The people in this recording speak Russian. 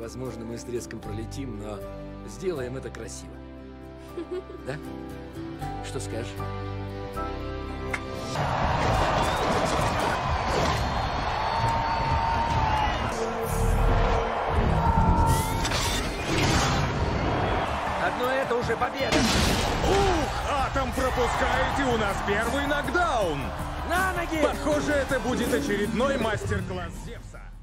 Возможно, мы с треском пролетим, но сделаем это красиво. Да? Что скажешь? Одно это уже победа! Ух, Атом пропускает, и у нас первый нокдаун! На ноги! Похоже, это будет очередной мастер-класс Зевса.